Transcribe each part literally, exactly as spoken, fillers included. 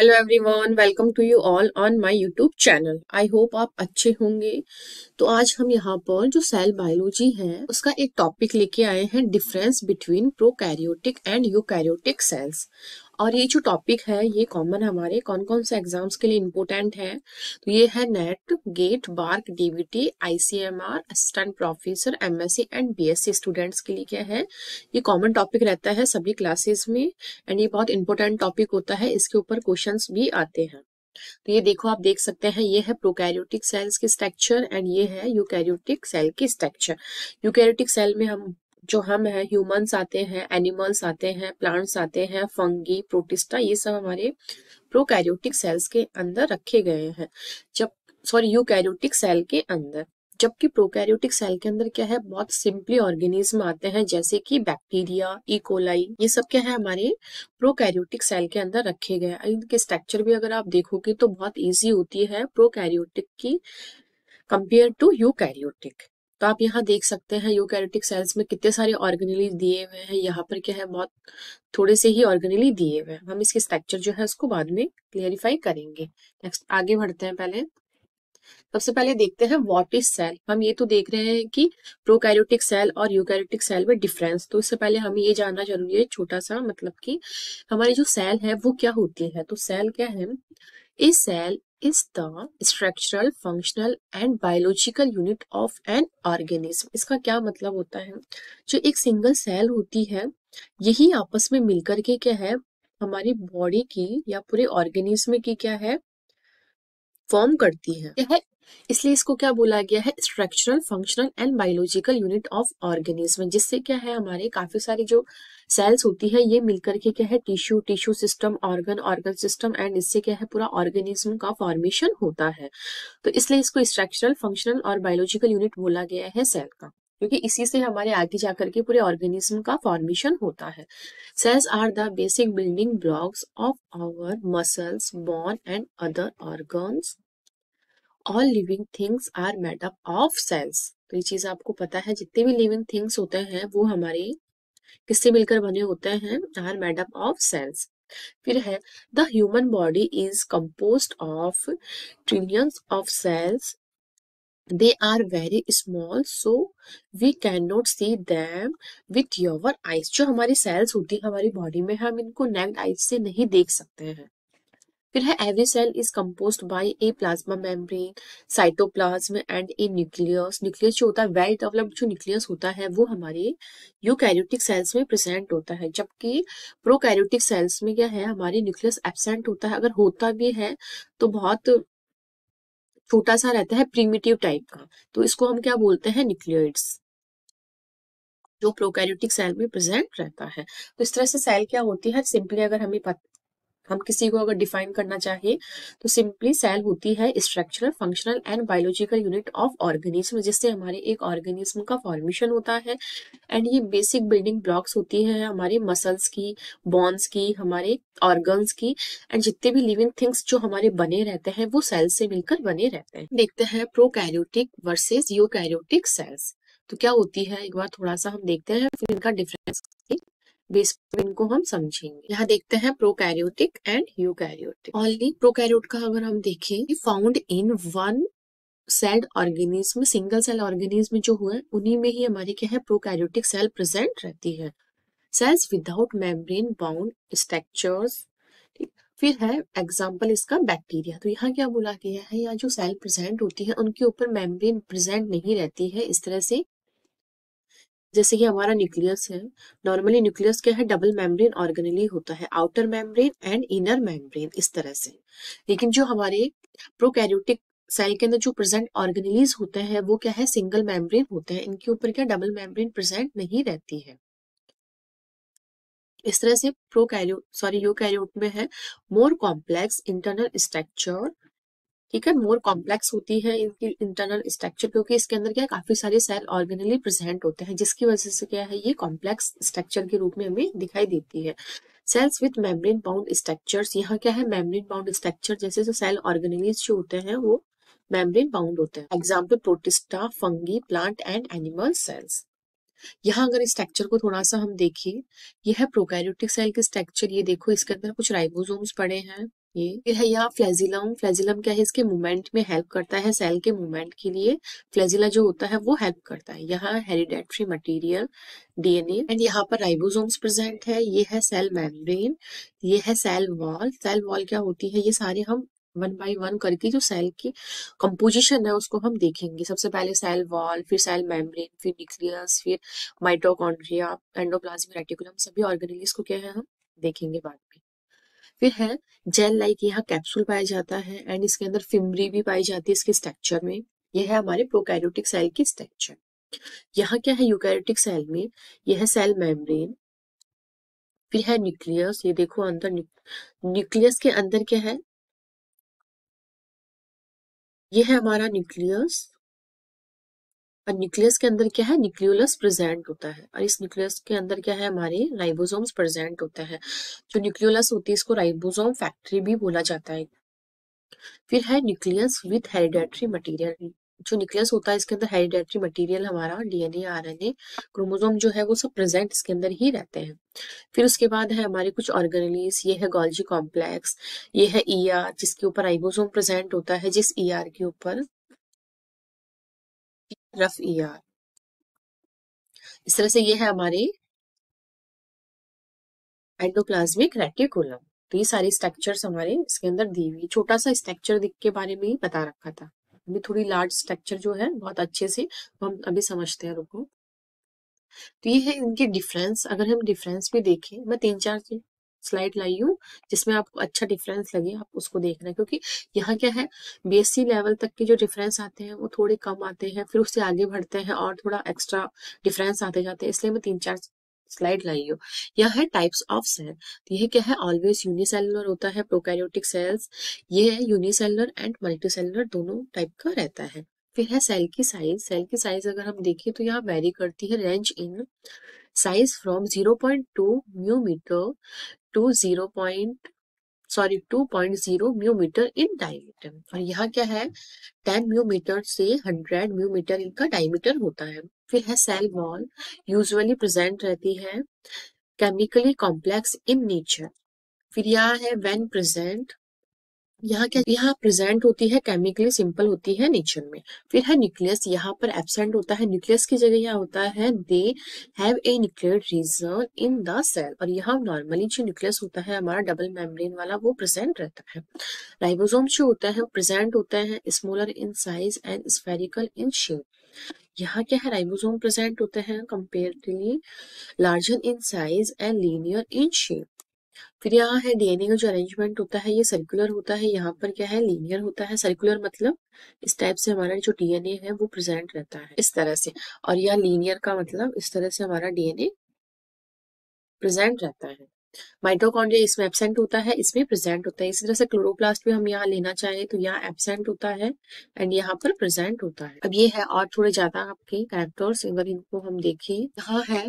Hello everyone, welcome to you all on my YouTube channel. I hope आप अच्छे होंगे। तो आज हम यहाँ पर जो सेल बायोलॉजी है उसका एक टॉपिक लेके आए हैं, difference between prokaryotic and eukaryotic cells. और ये जो टॉपिक है ये कॉमन हमारे कौन कौन से एग्जाम्स के लिए इम्पोर्टेंट है। तो ये है नेट, गेट, बार्क, डीवीटी, ICMR, assistant professor, MSc and BSc students के लिए क्या है, ये कॉमन टॉपिक रहता है सभी क्लासेस में। एंड ये बहुत इंपॉर्टेंट टॉपिक होता है, इसके ऊपर क्वेश्चंस भी आते हैं। तो ये देखो, आप देख सकते हैं ये है प्रोकैरियोटिक सेल्स की स्ट्रक्चर एंड ये है यूकैरियोटिक सेल की स्ट्रक्चर। यूकैरियोटिक सेल में हम जो हम है ह्यूमंस आते हैं, एनिमल्स आते हैं, प्लांट्स आते हैं, फंगी, प्रोटिस्टा, ये सब हमारे प्रोकैरियोटिक सेल्स के अंदर रखे गए हैं। जब सॉरी यूकैरियोटिक सेल के अंदर, जबकि प्रोकैरियोटिक सेल के अंदर क्या है, बहुत सिंपली ऑर्गेनिज्म आते हैं जैसे कि बैक्टीरिया, इकोलाई, ये सब क्या है हमारे प्रोकैरियोटिक सेल के अंदर रखे गए हैं। इनके स्ट्रक्चर भी अगर आप देखोगे तो बहुत इजी होती है प्रोकैरियोटिक की कंपेयर टू यूकैरियोटिक। तो आप यहाँ देख सकते हैं यूकैरियोटिक सेल्स में कितने सारे ऑर्गेनेली दिए हुए हैं। यहाँ पर क्या है, बहुत थोड़े से ही ऑर्गेनेली दिए हुए हैं। हम इसके स्ट्रक्चर जो है उसको बाद में क्लियरिफाई करेंगे। नेक्स्ट आगे बढ़ते हैं। पहले सबसे पहले देखते हैं व्हाट इज सेल। हम ये तो देख रहे हैं कि प्रोकैरियोटिक सेल और यूकैरियोटिक सेल में डिफरेंस। तो इससे पहले हमें ये जानना जरूरी है छोटा सा, मतलब कि हमारी जो सेल है वो क्या होती है। तो सेल क्या है, A cell is the structural, functional and biological unit of an organism। इसका क्या मतलब होता है, जो एक सिंगल सेल होती है यही आपस में मिलकर के क्या है हमारी बॉडी की या पूरे ऑर्गेनिज्म की क्या है फॉर्म करती है। क्या है, इसलिए इसको क्या बोला गया है, structural, functional and biological unit of organism. जिससे क्या है हमारे काफी सारी जो सेल्स होती है ये मिलकर के क्या है tissue, tissue system, organ, organ system, and इससे क्या है पूरा ऑर्गेनिज्म का फॉर्मेशन होता है। तो इसलिए इसको स्ट्रक्चरल, फंक्शनल और बायोलॉजिकल यूनिट बोला गया है सेल का, क्योंकि इसी से हमारे आगे जाकर के पूरे ऑर्गेनिज्म का फॉर्मेशन होता है। Cells are the basic building blocks of our muscles, bone and other organs. All living things are made up of cells. तो ये चीज आपको पता है, जितने भी लिविंग थिंग्स होते हैं वो हमारे किससे मिलकर बने होते हैं, are made up of cells. फिर है the human body is composed of trillions of cells. They are very small so we can not see them with your eyes. जो हमारी सेल्स होती है हमारी बॉडी में, हम इनको नेक्ड आइज से नहीं देख सकते हैं। फिर है every cell is composed by a plasma membrane, cytoplasm and a nucleus. Nucleus जो होता है, वेल डेवलप्ड जो न्यूक्लियस होता है वो हमारे यूकैरियोटिक सेल्स में प्रेजेंट होता है, जबकि प्रोकैरियोटिक सेल्स में क्या है हमारे न्यूक्लियस एब्सेंट होता है। अगर होता भी है तो बहुत छोटा सा रहता है, प्रीमिटिव टाइप का। तो इसको हम क्या बोलते हैं, न्यूक्लियोइड्स, जो प्रोकैरियोटिक सेल में प्रेजेंट रहता है। तो इस तरह से सेल क्या होती है, सिंपली अगर हमें पता, हम किसी को अगर डिफाइन करना चाहे तो सिंपली सेल होती है structural, functional and biological unit of organism, जिससे हमारे एक ऑर्गेनिज्म का फॉर्मेशन होता है। एंड ये बेसिक बिल्डिंग ब्लॉक्स होती है हमारे मसल्स की, बोन्स की, हमारे ऑर्गन्स की। एंड जितने भी लिविंग थिंग्स जो हमारे बने रहते हैं वो सेल से मिलकर बने रहते हैं। देखते हैं प्रोकैरियोटिक वर्सेस यूकैरियोटिक सेल्स। तो क्या होती है, एक बार थोड़ा सा हम देखते हैं, फिर इनका डिफरेंस बेस पे इनको हम समझेंगे। यहाँ देखते हैं prokaryotic and eukaryotic. Only prokaryote का अगर हम देखें, found in one celled organism, single cell organism जो हुए उन्हीं में ही हमारी क्या है प्रोकैरियोटिक सेल प्रेजेंट रहती है। Cells without membrane bound structures. फिर है एग्जाम्पल इसका बैक्टीरिया। तो यहाँ क्या बोला गया है, यहाँ जो सेल प्रेजेंट होती है उनके ऊपर मेम्ब्रेन प्रेजेंट नहीं रहती है इस तरह से, जैसे कि हमारा न्यूक्लियस है। नॉर्मली न्यूक्लियस क्या है, डबल मेम्ब्रेन ऑर्गेनेली होता है, outer membrane and inner membrane, इस तरह से। लेकिन जो हमारे प्रोकैरियोटिक सेल के अंदर जो प्रेजेंट ऑर्गेनेलीज होते हैं वो क्या है, सिंगल मेम्ब्रेन होते हैं, इनके ऊपर क्या डबल मेम्ब्रेन प्रेजेंट नहीं रहती है। इस तरह से प्रोकैरियोट सॉरी यूकैरियोट में है मोर कॉम्प्लेक्स इंटरनल स्ट्रक्चर। ठीक है, मोर कॉम्प्लेक्स होती है इनकी इंटरनल स्ट्रक्चर, क्योंकि इसके अंदर क्या काफी सारे सेल ऑर्गेनली प्रेजेंट होते हैं, जिसकी वजह से क्या है ये कॉम्प्लेक्स स्ट्रक्चर के रूप में हमें दिखाई देती है। Cells with membrane bound structures, यहाँ क्या है मेम्ब्रेन बाउंड स्ट्रक्चर, जैसे जो सेल ऑर्गेनलीज जो होते हैं वो मेम्ब्रेन बाउंड होते हैं। Example protista, fungi, plant and animal cells. यहाँ अगर स्ट्रक्चर को थोड़ा सा हम देखिए, यह है प्रोकैरियोटिक सेल की स्ट्रक्चर। ये देखो, इसके अंदर कुछ राइबोसोम्स पड़े हैं, ये फिर है यहाँ फ्लैजिलम। फ्लैजिलम क्या है, इसके मूवमेंट में हेल्प करता है, सेल के मूवमेंट के लिए फ्लैजिला जो होता है वो हेल्प करता है। यहाँ हेरिडेटरी मटेरियल डीएनए एंड यहाँ पर राइबोसोम्स प्रेजेंट है। ये है सेल मेम्ब्रेन, ये है सेल वॉल। सेल वॉल क्या होती है, ये सारे हम वन बाय वन करके जो सेल की कंपोजिशन है उसको हम देखेंगे। सबसे पहले सेल वॉल, फिर सेल मेम्ब्रेन, फिर न्यूक्लियस, फिर माइटोकॉन्ड्रिया, एंडोप्लाज्मिक रेटिकुलम, सभी ऑर्गेनेल्स को क्या है हम देखेंगे बाद में। फिर है जेल लाइक, यहाँ कैप्सूल पाया जाता है एंड इसके अंदर फिम्बरी भी पाई जाती है इसके स्ट्रक्चर में। यह है हमारे प्रोकैरियोटिक सेल की स्ट्रक्चर। यहाँ क्या है यूकैरियोटिक सेल में, यह है सेल मेम्ब्रेन, फिर है न्यूक्लियस। ये देखो अंदर न्यूक्लियस के अंदर क्या है, ये है हमारा न्यूक्लियस। और न्यूक्लियस के अंदर क्या है, न्यूक्लियोलस प्रेजेंट होता है। और इस न्यूक्लियस के अंदर क्या है, हमारे राइबोसोम्स प्रेजेंट होता है। जो न्यूक्लियोलस होती है इसको राइबोसोम फैक्ट्री भी बोला जाता है। फिर है न्यूक्लियस विथ हेरिडेटरी मटेरियल। जो न्यूक्लियस होता है इसके अंदर हेरिडेटरी मटेरियल हमारा डीएनए, आरएनए, क्रोमोसोम जो है वो सब प्रेजेंट इसके अंदर ही रहते हैं। फिर उसके बाद है हमारे कुछ ऑर्गेनेल्स। ये है गोल्जी कॉम्प्लेक्स, ये है ईआर जिसके ऊपर राइबोसोम प्रेजेंट होता है, जिस ईआर के ऊपर रफ ईआर। इस तरह से ये है हमारे एंडोप्लाज्मिक रेटिकुलम। तो ये सारी स्ट्रक्चर्स हमारे इसके अंदर दी हुई। छोटा सा स्ट्रक्चर दिख के बारे में ही बता रखा था, अभी थोड़ी लार्ज स्ट्रक्चर जो है बहुत अच्छे से हम अभी समझते हैं। रुको, तो ये है इनके डिफरेंस। अगर हम डिफरेंस भी देखें, मैं तीन चार स्लाइड लाई हूँ जिसमें आपको अच्छा डिफरेंस लगे आप उसको देखना, क्योंकि यहाँ क्या है, बीएससी लेवल तक के जो डिफरेंस आते हैं वो थोड़े कम आते हैं, फिर उससे आगे बढ़ते हैं और थोड़ा एक्स्ट्रा डिफरेंस आते जाते हैं, इसलिए मैं तीन चार स्लाइड लाई हूँ। यह है टाइप्स ऑफ सेल। तो ये क्या है, ऑलवेज यूनिसेलुलर होता है प्रोकैरियोटिक सेल्स। ये है यूनिसेलुलर एंड मल्टीसेलुलर, दोनों टाइप का रहता है। फिर है सेल की साइज। सेल की साइज अगर हम देखें तो यहाँ वेरी करती है, range in size from zero point two micrometre to zero point sorry two point zero micrometre in diameter. और यहाँ क्या है, टेन म्यूमीटर से हंड्रेड म्यूमीटर इनका डायमीटर होता है। फिर है सेल वॉल, यूजुअली प्रेजेंट रहती है, केमिकली कॉम्प्लेक्स इन नेचर। फिर यहाँ है व्हेन प्रेजेंट, यहाँ क्या, यहाँ प्रेजेंट होती है, केमिकली सिंपल होती है नेचर में। फिर है न्यूक्लियस, यहाँ पर एब्सेंट होता है। न्यूक्लियस की जगह यहाँ होता है they have a nuclear region in the cell. और यहाँ नॉर्मली जो न्यूक्लियस होता है हमारा डबल मेम्ब्रेन वाला वो प्रेजेंट रहता है। राइबोसोम जो होता है प्रेजेंट होता है smaller in size and spherical in shape. यहाँ क्या है, राइबोसोम प्रेजेंट होते हैं comparatively larger in size and linear in shape. फिर यहाँ है डीएनए का जो अरेंजमेंट होता है ये सर्कुलर होता है, यहाँ पर क्या है, लीनियर होता है। सर्कुलर मतलब इस टाइप से हमारा जो डीएनए है वो प्रेजेंट रहता है इस तरह से, और यह लीनियर का मतलब इस तरह से हमारा डीएनए प्रेजेंट रहता है। माइटोकॉन्ड्रिया इसमें एब्सेंट होता है, इसमें प्रेजेंट होता है। इसी तरह से क्लोरोप्लास्ट भी हम यहाँ लेना चाहें तो यहाँ एब्सेंट होता है एंड यहाँ पर प्रेजेंट होता है। अब ये है और थोड़े ज्यादा आपके कैरेक्टर्स, अगर इनको हम देखें, यहाँ है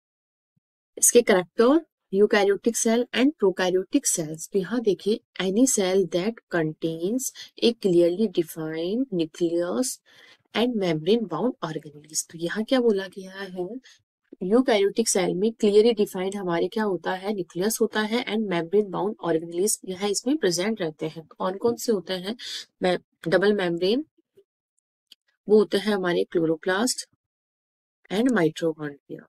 इसके character eukaryotic cell and prokaryotic cells. तो यहाँ देखिए, any cell that contains a clearly defined nucleus and membrane bound organelles. तो यहाँ क्या बोला गया है, यूकैरियोटिक सेल में क्लियरली डिफाइंड हमारे क्या होता है, न्यूक्लियस होता है एंड मेम्ब्रेन बाउंड ऑर्गेनेल्स यह इसमें प्रेजेंट रहते हैं। कौन कौन से होते हैं, डबल मेम्ब्रेन, वो होते हैं हमारे chloroplast and mitochondria.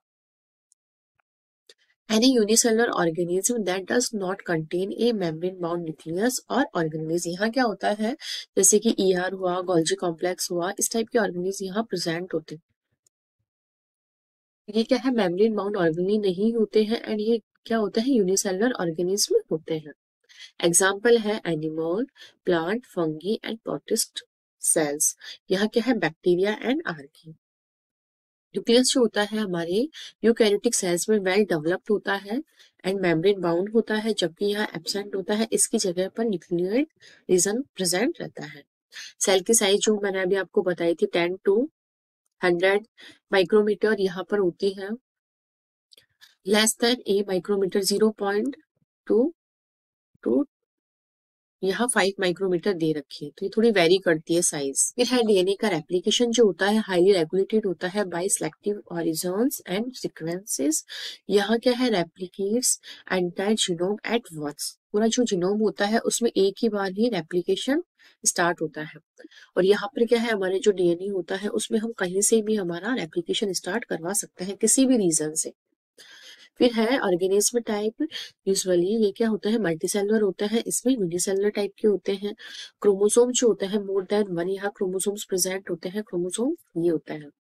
Any unicellular organism that does not contain a membrane-bound nucleus or organelles, यहाँ क्या होता है, जैसे कि E R हुआ, गोल्जी कॉम्प्लेक्स हुआ, इस टाइप के ऑर्गेनेल्स यहाँ प्रेजेंट होते हैं। ये क्या है, मेम्ब्रेन बाउंड ऑर्गेनेल नहीं होते हैं एंड ये क्या होता है, यूनिसेलुलर ऑर्गेनिज्म होते हैं। एग्जाम्पल है animal, plant, fungi and protist cells. यहाँ क्या है, बैक्टीरिया एंड आर्की। न्यूक्लियस जो होता है हमारे यूकैरियोटिक सेल्स में वेल डेवलप्ड होता है एंड मेम्ब्रेन बाउंड होता है, जबकि यहाँ एब्सेंट होता है, इसकी जगह पर न्यूक्लियोइड रीजन प्रेजेंट रहता है। सेल की साइज जो मैंने अभी आपको बताई थी टेन टू हंड्रेड माइक्रोमीटर यहाँ पर होती है, less than a micrometre zero point two to यहाँ फाइव माइक्रोमीटर दे रखी है, तो ये थोड़ी वेरी करती है साइज। फिर है डीएनए का रेप्लिकेशन जो होता है हाईली रेगुलेटेड होता है by selective origins and sequences. यहाँ क्या है, replicates entire genome at once. पूरा जो जीनोम होता है उसमें एक ही बार ही रेप्लिकेशन स्टार्ट होता है। और यहाँ पर क्या है, हमारे जो डीएनए होता है उसमें हम कहीं से भी हमारा रेप्लिकेशन स्टार्ट करवा सकते हैं, किसी भी रीजन से। फिर है ऑर्गेनिज्म टाइप। यूजुअली ये क्या होता है, मल्टीसेलुलर होता है, इसमें यूनिसेलुलर टाइप के होते हैं। क्रोमोसोम जो होता है मोर देन वन यहाँ क्रोमोसोम्स प्रेजेंट होते हैं। क्रोमोसोम ये होता है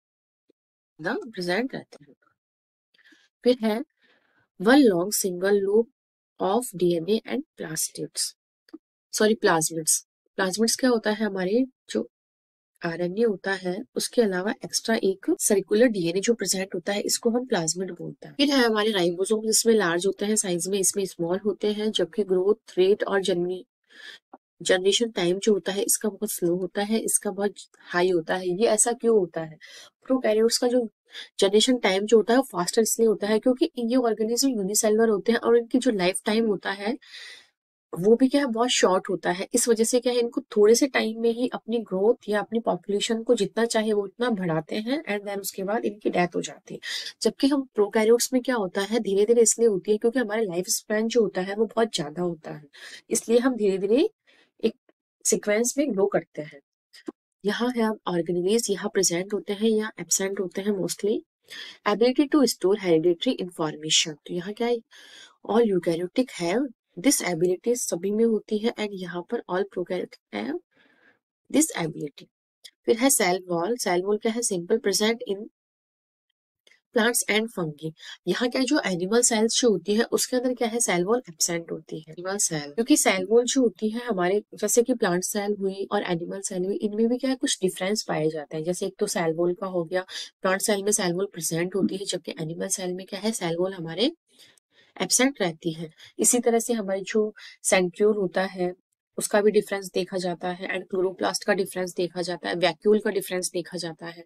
ना, प्रेजेंट रहते हैं। फिर है one long single loop of DNA and plastids, sorry plasmids. Plasmids क्या होता है, हमारे जो आरएनए होता है उसके अलावा एक्स्ट्रा एक सर्कुलर डीएनए जो प्रेजेंट होता है, इसको हम प्लाज्मिड बोलते हैं। फिर है हमारे राइबोसोम, जिसमें लार्ज होते हैं साइज में, इसमें स्मॉल होते हैं, जबकि ग्रोथ रेट और जननी जनरेशन टाइम जो होता है इसका बहुत स्लो होता है, इसका बहुत हाई होता है। ये ऐसा क्यों होता है, प्रोकैरियोट्स का जो जनरेशन टाइम जो होता है वो फास्टर इसलिए होता है क्योंकि ये ऑर्गेनिज्म यूनिसेलुलर होते हैं और इनकी जो लाइफ टाइम होता है वो भी क्या है, बहुत शॉर्ट होता है। इस वजह से क्या है, इनको थोड़े से टाइम में ही अपनी ग्रोथ या अपनी पॉपुलेशन को जितना चाहे वो उतना बढ़ाते हैं, एंड देन उसके बाद इनकी डेथ हो जाती है। जबकि हम प्रोकैरियोट्स में क्या होता है, धीरे धीरे इसलिए होती है क्योंकि हमारे लाइफ स्पैन जो होता है वो बहुत ज्यादा होता है, इसलिए हम धीरे धीरे एक सिक्वेंस में ग्रो करते हैं। यहाँ है ऑर्गेनेज, यहाँ प्रेजेंट होते हैं या एब्सेंट होते हैं mostly. Ability to store hereditary information, तो यहाँ क्या है, all eukaryotic have this ability, सभी में होती है, एंड यहाँ पर all prokaryotic have this ability. फिर है सेल वॉल। सेल वॉल क्या है, simple present in plants and fungi. यहाँ क्या है, जो एनिमल सेल्स जो होती है उसके अंदर क्या है, सेल वॉल एब्सेंट होती है। एनिमल सेल, क्योंकि सेल वॉल जो होती है हमारे, जैसे कि प्लांट सेल हुई और एनिमल सेल हुई, इनमें भी क्या है कुछ डिफरेंस पाए जाते हैं। जैसे एक तो सेल वॉल का हो गया, प्लांट सेल में सेल वॉल प्रेजेंट होती है, जबकि एनिमल सेल में क्या है, सेल वॉल हमारे एब्सेंट रहती है। इसी तरह से हमारे जो सेंट्रियोल होता है उसका भी डिफरेंस देखा जाता है, एंड क्लोरोप्लास्ट का डिफरेंस देखा जाता है, वैक्यूल का डिफरेंस देखा जाता है।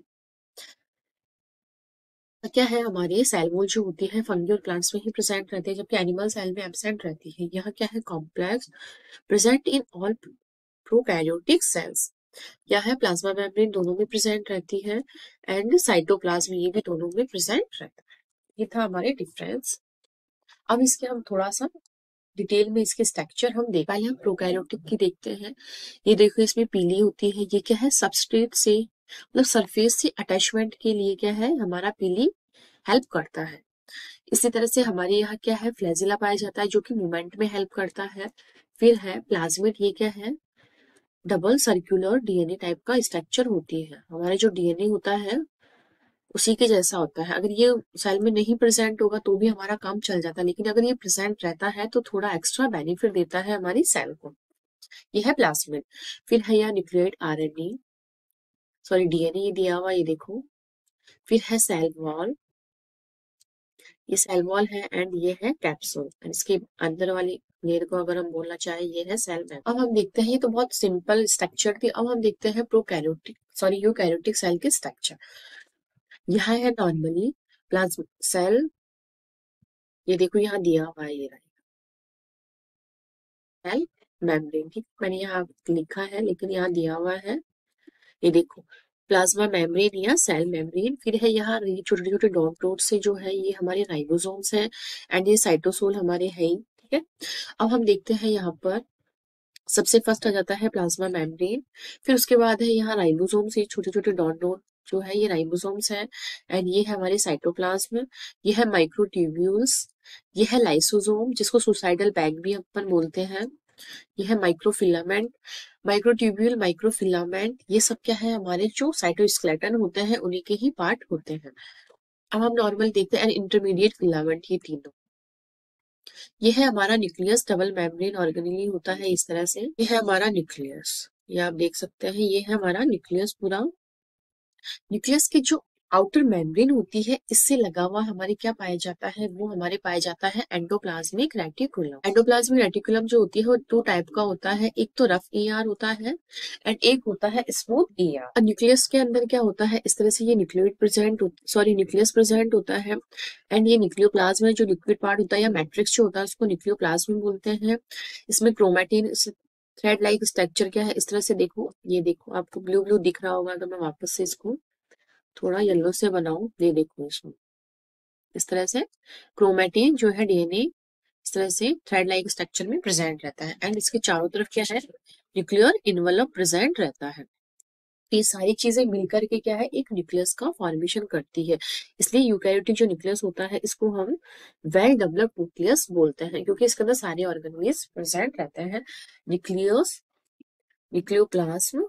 क्या है, हमारी सेल वॉल जो होती है फंगी और प्लांट्स में ही प्रेजेंट रहती है, जबकि एनिमल सेल में एब्सेंट रहती है। यह क्या है, complex present in all prokaryotic cells. क्या है, प्लाज्मा मेम्ब्रेन दोनों में प्रेजेंट रहती है, एंड साइटोप्लाज्म ये भी दोनों में प्रेजेंट रहता है। ये था हमारे डिफरेंस। अब इसके हम थोड़ा सा डिटेल में इसके स्ट्रक्चर हम देख, पहले हम प्रोकैरियोटिक की देखते हैं। ये देखो, इसमें पीली होती है, ये क्या है, सबस्ट्रेट से मतलब सरफेस से अटैचमेंट के लिए क्या है, हमारा पीली हेल्प करता है। इसी तरह से हमारे यहाँ क्या है, फ्लैजिला पाया जाता है जो कि मूवमेंट में हेल्प करता है। फिर है प्लाज्मिड, ये क्या है, डबल सर्कुलर डीएनए टाइप का स्ट्रक्चर होती है। हमारा जो डीएनए होता है उसी के जैसा होता है। अगर ये सेल में नहीं प्रेजेंट होगा तो भी हमारा काम चल जाता है, लेकिन अगर ये प्रेजेंट रहता है तो थोड़ा एक्स्ट्रा बेनिफिट देता है हमारी सेल को। ये है प्लाज्मिड। फिर है यहाँ न्यूक्लियोइड आरएनए, सॉरी डीएनए ये दिया हुआ, ये देखो। फिर है सेल वॉल, ये सेल वॉल है, एंड ये है कैप्सूल, इसके अंदर वाली लेयर को अगर हम बोलना चाहें ये है सेल मेम्ब्रेन। अब हम देखते हैं, ये तो बहुत सिंपल स्ट्रक्चर थी। अब हम देखते हैं प्रोकैरियोटिक सॉरी यूकैरियोटिक सेल के स्ट्रक्चर। यहाँ है नॉर्मली प्लाज्मा सेल, ये देखो यहाँ दिया हुआ है, ये सेल मेम्ब्रेन, ठीक, मैंने यहाँ लिखा है लेकिन यहाँ दिया हुआ है, ये देखो प्लाज्मा मेम्ब्रेन या सेल मेम्ब्रेन। फिर है यहाँ ये छोटे छोटे डॉट डॉट से जो है ये हमारे राइबोसोम्स हैं, एंड ये साइटोसोल हमारे है ही, ठीक है। अब हम देखते हैं यहाँ पर सबसे फर्स्ट आ जाता है प्लाज्मा मेम्ब्रेन, फिर उसके बाद है यहाँ राइबोसोम्स, ये छोटे छोटे डॉट डॉट जो है ये राइबोसोम्स है, एंड ये है हमारे साइटोप्लाज्म, ये है माइक्रोट्यूब्यूल्स, ये है लाइसोसोम जिसको सुसाइडल बैग भी अपन बोलते हैं, ये है माइक्रोफिलामेंट, माइक्रोट्यूब्यूल, माइक्रोफिलामेंट, ये सब क्या है, हमारे जो साइटोस्केलेटन होते हैं उन्हीं के ही पार्ट होते हैं। अब हम नॉर्मल देखते हैं इंटरमीडिएट फिलामेंट, ये तीनों। ये है हमारा न्यूक्लियस, डबल मेम्ब्रेन ऑर्गेनेली होता है इस तरह से। ये है हमारा न्यूक्लियस, ये आप देख सकते हैं, ये है हमारा न्यूक्लियस पूरा। न्यूक्लियस की जो आउटर मेम्ब्रेन होती है इससे लगा हुआ हमारे क्या पाया जाता है, वो हमारे पाया जाता है एंडोप्लाज्मिक रेटिकुलम। एंडोप्लाज्मिक रेटिकुलम जो होती है वो दो टाइप का होता है, एक तो रफ ईआर होता है एंड एक होता है स्मूथ ईआर। न्यूक्लियस के अंदर क्या होता है, इस तरह से ये nucleoid present sorry nucleus present होता है, एंड ये न्यूक्लियोप्लाज्म जो लिक्विड पार्ट होता है या मैट्रिक्स जो होता है उसको न्यूक्लियोप्लाज्म बोलते हैं। इसमें क्रोमैटिन थ्रेड लाइक स्ट्रक्चर क्या है, इस तरह से देखो, ये देखो आपको ब्लू ब्लू दिख रहा होगा, अगर मैं वापस से इसको थोड़ा येलो से बनाऊं, ये देखो इसको इस तरह से क्रोमैटिन जो है डीएनए इस तरह से थ्रेड लाइक स्ट्रक्चर में प्रेजेंट रहता है एंड इसके चारों तरफ क्या है, न्यूक्लियर इन्वेलप प्रेजेंट रहता है। ये सारी चीजें मिलकर के क्या है, एक न्यूक्लियस का फॉर्मेशन करती है। इसलिए यूकैरियोटिक जो न्यूक्लियस होता है इसको हम वेल डेवलप्ड न्यूक्लियस बोलते हैं, क्योंकि इसके अंदर सारे ऑर्गेनेल्स प्रेजेंट रहते हैं। Nucleus, nucleoplasm,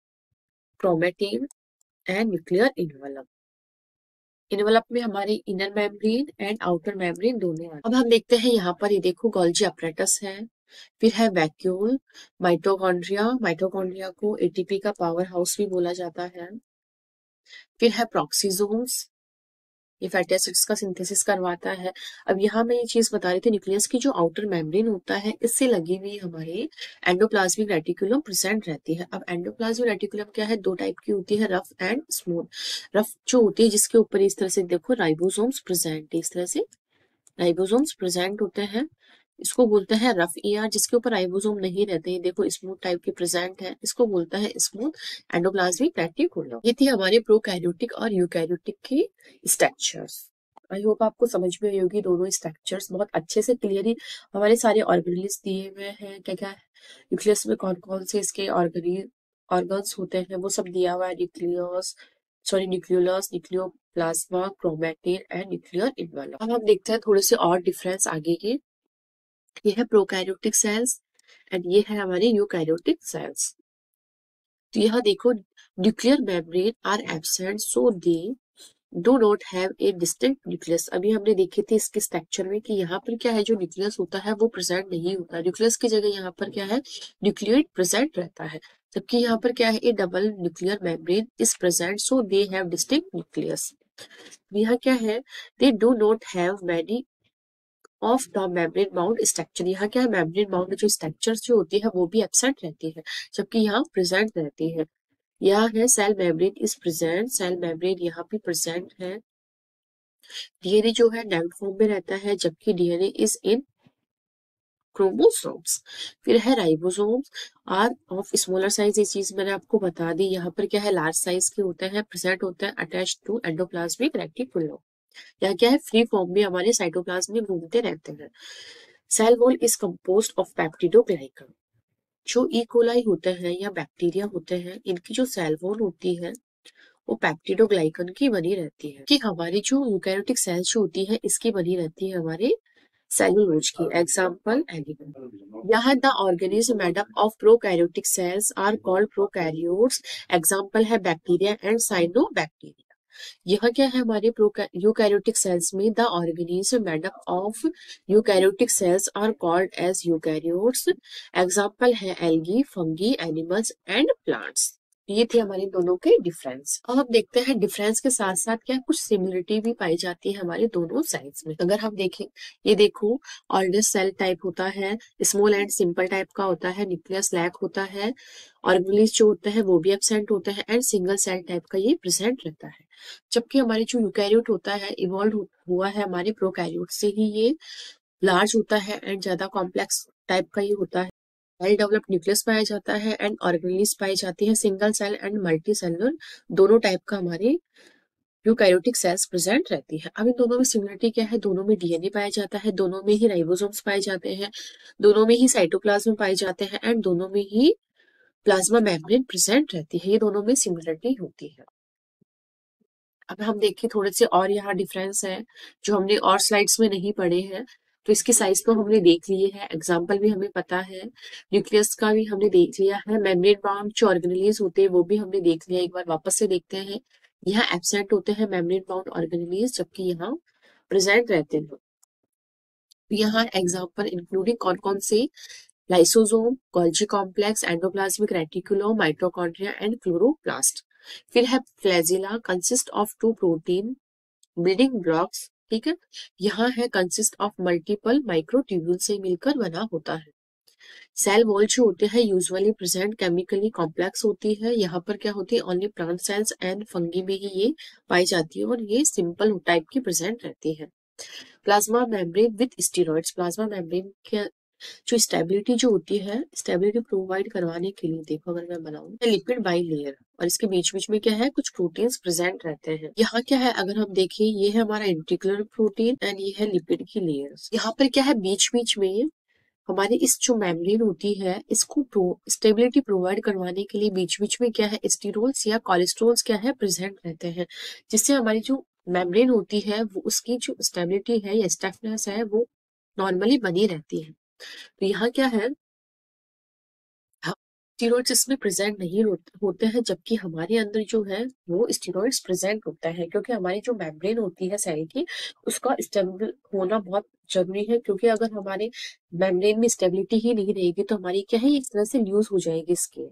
chromatin and nuclear envelope. Envelope में हमारे inner membrane and outer membrane दोनों हैं। अब हम देखते हैं यहाँ पर, ये देखो गोल्जी अपरेटस है, फिर है वैक्यूल, माइटोकॉन्ड्रिया, माइटोकॉन्ड्रिया को एटीपी का पावर हाउस भी बोला जाता है। फिर है प्रॉक्सीजोम्स, ये फैटी एसिड्स का सिंथेसिस करवाता है। अब यहाँ मैं ये चीज बता रही थी, न्यूक्लियस की जो आउटर मेम्ब्रेन होता है इससे लगी हुई हमारे एंडोप्लाज्मिक रेटिकुलम प्रेजेंट रहती है। अब एंडोप्लाज्मिक रेटिकुलम क्या है, दो टाइप की होती है, रफ एंड स्मूथ। रफ जो होती है जिसके ऊपर इस तरह से देखो राइबोसोम्स प्रेजेंट है, इस तरह से राइबोसोम्स प्रेजेंट होते हैं, इसको बोलते हैं रफ ईआर। जिसके ऊपर राइबोसोम नहीं रहते हैं, देखो स्मूथ टाइप के प्रेजेंट है, इसको बोलता है स्मूथ एंडोप्लाज्मिक रेटिकुलम। ये थी हमारे प्रोकैरियोटिक और यूकैरियोटिक की स्ट्रक्चर्स। आई होप आपको समझ में आई होगी दोनों स्ट्रक्चर्स बहुत अच्छे से क्लियरली। हमारे सारे ऑर्गेनेल्स दिए हुए हैं, क्या क्या न्यूक्लियस में कौन कौन से इसके ऑर्गेनी ऑर्गन्स होते हैं वो सब दिया हुआ है। Nucleus sorry nucleolus, nucleoplasm, chromatin and nuclear envelope. अब हम देखते हैं थोड़े से और डिफरेंस आगे के। ये है प्रोकैरियोटिक सेल्स एंड ये है हमारे यूकैरियोटिक सेल्स। तो यहाँ देखो nuclear membrane are absent so they do not have a distinct nucleus. अभी हमने देखे थे इसके स्ट्रक्चर में कि यहाँ पर क्या है, जो न्यूक्लियस होता है वो प्रेजेंट नहीं होता, न्यूक्लियस की जगह यहाँ पर क्या है, न्यूक्लियोइड प्रेजेंट रहता है। जबकि यहाँ पर क्या है, a double nuclear membrane is present so they have distinct nucleus. यहाँ क्या है, they do not have many of the membrane bound structure. यहाँ क्या है, मेम्ब्रेन बाउंड जो स्ट्रक्चर जो होती है वो भी एब्सेंट रहती है, जबकि यहाँ प्रेजेंट रहती है। यह है cell membrane is present, cell membrane यहाँ भी प्रेजेंट है। डीएनए जो है नेम्ड फॉर्म में रहता है, जबकि डीएनए इज इन क्रोमोसोम्स। फिर है ribosomes are of smaller size, ये चीज मैंने आपको बता दी। यहाँ पर क्या है, लार्ज साइज के होते हैं, प्रेजेंट होते हैं अटैच टू एंडोप्लाज्मिक रेटिकुलम। यहाँ क्या है, फ्री फॉर्म में हमारे साइटोप्लाज्म में घूमते रहते हैं। Cell wall is composed of peptidoglycan. जो ई कोलाई होते हैं या बैक्टीरिया होते हैं, इनकी जो सेल वॉल होती है वो पेप्टिडोग्लाइकन की बनी रहती है। कि हमारी जो यूकैरियोटिक सेल्स जो होती है इसकी बनी रहती है हमारे सेलुलोज की। Example element. यहाँ the organism made up of prokaryotic cells are called prokaryotes. Example है बैक्टीरिया एंड साइनोबैक्टीरिया। यह क्या है, हमारे यूकैरियोटिक सेल्स में the organism made up of eukaryotic cells are called as eukaryotes. Example है algae, fungi, animals and plants. ये थे हमारे दोनों के डिफरेंस। अब हम देखते हैं डिफरेंस के साथ साथ क्या कुछ सिमिलरिटी भी पाई जाती है हमारे दोनों सेल्स में। अगर हम देखें, ये देखो ऑर्डिनस सेल टाइप होता है, स्मॉल एंड सिंपल टाइप का होता है, न्यूक्लियस लैक होता है, ऑर्गेनेल्स जो होते हैं वो भी एब्सेंट होते हैं एंड सिंगल सेल टाइप का ये प्रेजेंट रहता है। जबकि हमारे जो यूकैरियोट होता है इवॉल्व हुआ है हमारे प्रोकैरियोट से ही, ये लार्ज होता है एंड ज्यादा कॉम्प्लेक्स टाइप का ये होता है। वेल डेवलप्ड न्यूक्लियस पाया जाता है एंड ऑर्गेनेल्स पाई जाती है, single cell and multi cellular दोनों टाइप का हमारे यूकैरियोटिक सेल्स प्रेजेंट रहती है। अब इन दोनों में सिमिलरिटी क्या है, दोनों में डीएनए पाया जाता है, दोनों में ही राइबोसोम्स पाए जाते हैं, दोनों में ही साइटोप्लाज्म पाए जाते हैं एंड दोनों में ही प्लाज्मा मेम्ब्रेन प्रेजेंट रहती है। ये दोनों में सिमिलरिटी होती है। अब हम देखें थोड़े से और यहाँ डिफरेंस है जो हमने और स्लाइड्स में नहीं पढ़े हैं। तो इसकी साइज तो हमने देख लिए है, एग्जाम्पल भी हमें पता है, न्यूक्लियस का भी हमने देख लिया है, मेम्ब्रेन बाउंड जो ऑर्गेनेल्स होते हैं वो भी हमने देख लिया। एक बार वापस से देखते हैं, यहाँ एब्सेंट होते हैं मेम्ब्रेन बाउंड ऑर्गेनेल्स, जबकि यहाँ प्रेजेंट रहते हैं। यहाँ एग्जाम्पल इंक्लूडिंग कौन कौन से, lysosome, Golgi complex, endoplasmic reticulum, mitochondria and chloroplast. फिर है flagella, consist of two protein building blocks, ठीक है। यहाँ है कंसिस्ट ऑफ मल्टीपल माइक्रोट्यूब्यूल से मिलकर बना होता है। सेल वॉल जो होते हैं यूजुअली प्रेजेंट केमिकली कॉम्प्लेक्स होती है। यहाँ पर क्या होती है, only plant cells and fungi में ही ये पाई जाती है और ये सिंपल टाइप की प्रेजेंट रहती है। Plasma membrane with steroids, plasma membrane के जो स्टेबिलिटी जो होती है, स्टेबिलिटी प्रोवाइड करवाने के लिए देखो अगर मैं बनाऊं लिपिड बाई लेयर और इसके बीच बीच में क्या है, कुछ प्रोटीन्स प्रेजेंट रहते हैं। यहाँ क्या है, अगर हम देखें ये है हमारा इंटीग्रल प्रोटीन एंड ये है लिपिड की लेयर्स। यहाँ पर क्या है, बीच बीच में हमारी इस जो मेम्ब्रेन होती है इसको प्रो स्टेबिलिटी प्रोवाइड करवाने के लिए बीच बीच में क्या है, स्टीरोल्स या कोलेस्ट्रॉल्स क्या है प्रेजेंट रहते हैं, जिससे हमारी जो मेम्ब्रेन होती है वो उसकी जो स्टेबिलिटी है या स्टेफनेस है वो नॉर्मली बनी रहती है। तो यहाँ क्या है, स्टीरॉइड्स इसमें प्रेजेंट नहीं होते हैं, जबकि हमारे अंदर जो है वो स्टीरॉइड्स प्रेजेंट होता है, क्योंकि हमारी जो मेम्ब्रेन होती है सेल की उसका स्टेबल होना बहुत जरूरी है। क्योंकि अगर हमारे मेम्ब्रेन में स्टेबिलिटी ही नहीं रहेगी तो हमारी क्या है, एक तरह से लूज हो जाएगी स्किन।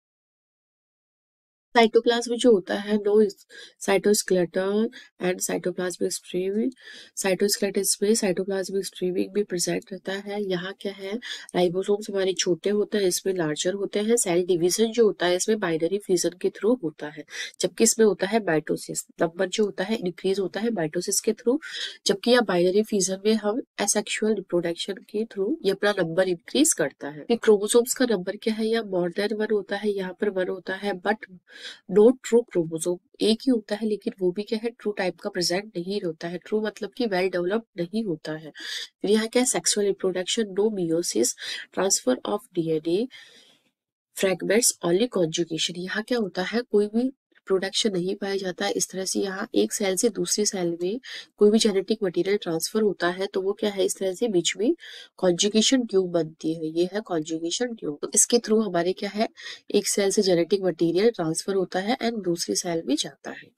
साइटोप्लाज्म जो होता है no cytoskeleton and cytoplasmic streaming, cytoskeleton में साइटोप्लाज्मिक स्ट्रीमिंग भी प्रेजेंट रहता है। यहाँ क्या है, राइबोसोम्स हमारे छोटे होते हैं, इसमें लार्जर होते हैं। सेल डिवीजन जो होता है इसमें बाइनरी फ्यूजन के थ्रू होता है, जबकि इसमें होता है माइटोसिस। नंबर जो होता है इंक्रीज होता है माइटोसिस के थ्रू, जबकि यह बाइनरी फ्यूजन में हम एसेक्सुअल रिप्रोडक्शन के थ्रू ये अपना नंबर इंक्रीज करता है। क्रोमोसोम्स का नंबर क्या है, यह मोर देन वन होता है, यहाँ पर वन होता है, बट नो ट्रू क्रोमोसोम एक ही होता है, लेकिन वो भी क्या है, ट्रू टाइप का प्रेजेंट नहीं होता है। ट्रू मतलब कि वेल डेवलप्ड नहीं होता है। फिर यहाँ क्या है, sexual reproduction, no meiosis, transfer of DNA fragments, only conjugation. यहाँ क्या होता है, कोई भी प्रोडक्शन नहीं पाया जाता है। इस तरह से यहाँ एक सेल से दूसरी सेल में कोई भी जेनेटिक मटेरियल ट्रांसफर होता है तो वो क्या है, इस तरह से बीच में कॉन्जुगेशन ट्यूब बनती है, ये है कॉन्जुगेशन ट्यूब। तो इसके थ्रू हमारे क्या है, एक सेल से जेनेटिक मटेरियल ट्रांसफर होता है एंड दूसरी सेल में जाता है।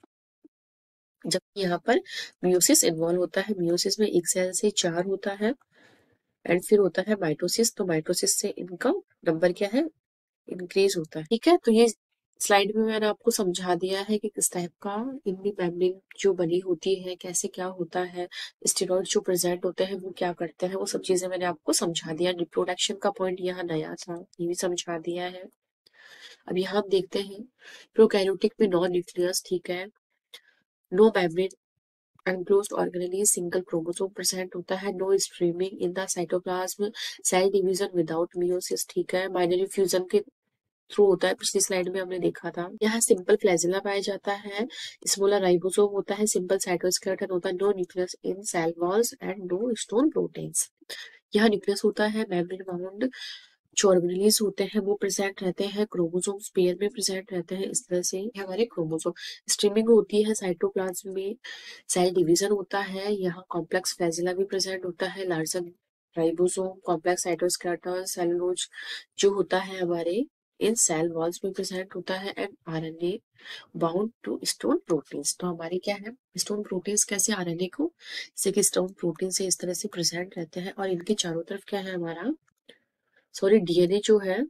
जबकि यहाँ पर मियोसिस इन्वॉल्व होता है, मियोसिस में एक सेल से चार होता है एंड फिर होता है माइटोसिस। तो माइटोसिस से इनका नंबर क्या है, इंक्रीज होता है। ठीक है, तो ये स्लाइड में मैंने आपको समझा दिया है कि किस टाइप का इनकी मेम्ब्रेन जो बनी होती है, कैसे क्या होता है, स्टेरॉइड जो प्रेजेंट होते हैं वो क्या करते हैं, वो सब चीजें मैंने आपको समझा दिया। रिप्रोडक्शन का पॉइंट यहाँ नया था, ये भी समझा दिया है। अब यहाँ हम देखते हैं प्रोकैरियोटिक में नॉन न्यूक्लियस, ठीक है, no membrane enclosed organelle, single chromosome present होता है, no streaming in the cytoplasm, cell division without meiosis, ठीक है, बाइनरी फ्यूजन के थ्रू होता है, पिछली स्लाइड में हमने देखा था। यहाँ सिंपल फ्लैजिला पाया जाता है, स्मॉलर राइबोसोम होता है, सिंपल साइटोस्केलेटन होता है, no nucleus in cell walls and no stone proteins. यहाँ न्यूक्लियस होता है, मेम्ब्रेन बाउंड जो ऑर्गेनेल्स होते हैं वो प्रेजेंट रहते हैं, क्रोमोसोम्स पेयर में प्रेजेंट रहते हैं। इस तरह से हमारे क्रोमोसोम स्ट्रीमिंग होती है, साइटोप्लाज्म में सेल डिवीजन होता है, यहाँ कॉम्प्लेक्स फ्लैजिला भी प्रेजेंट होता है, larger ribosome, complex cytoskeleton, cellulose जो होता है हमारे इन सेल वॉल्स में प्रेजेंट होता है and RNA bound to stone proteins. तो हमारे क्या है, स्टोन प्रोटीन्स कैसे आरएनए को जैसे कि स्टोन प्रोटीन से इस तरह से प्रेजेंट रहते हैं और इनके चारों तरफ क्या है, हमारा सॉरी डीएनए जो है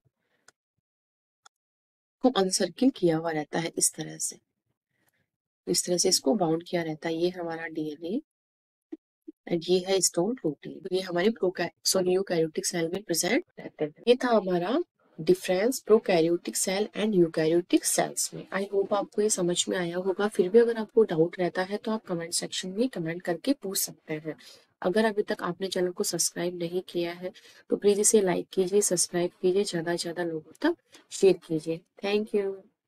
को अनसर्किल किया हुआ रहता है इस तरह से, इस तरह से इसको बाउंड किया रहता है। ये हमारा डीएनए एंड ये है स्टोन प्रोटीन, ये हमारे सॉरी यूकैरियोटिक सेल में प्रेजेंट रहते हैं। ये था हमारा difference prokaryotic cell and eukaryotic cells में। आई होप आपको ये समझ में आया होगा। फिर भी अगर आपको डाउट रहता है तो आप कमेंट सेक्शन में कमेंट करके पूछ सकते हैं। अगर अभी तक आपने चैनल को सब्सक्राइब नहीं किया है तो प्लीज इसे लाइक कीजिए, सब्सक्राइब कीजिए, ज्यादा से ज्यादा लोगों तक शेयर कीजिए। Thank you.